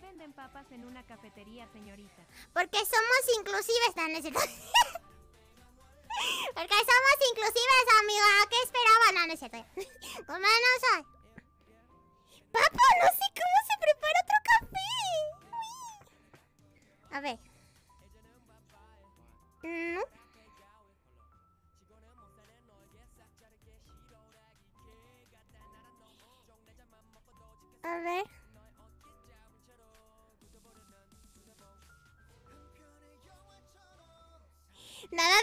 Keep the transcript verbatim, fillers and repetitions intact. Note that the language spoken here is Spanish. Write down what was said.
venden papas en una cafetería, señorita? Porque somos inclusives, no, no es cierto. Porque somos inclusives, amiga. ¿Qué esperaban? No, no es cierto. ¿Cómo no soy? Papo, no sé cómo se prepara otro café. Uy. A ver. No. A ver. Nada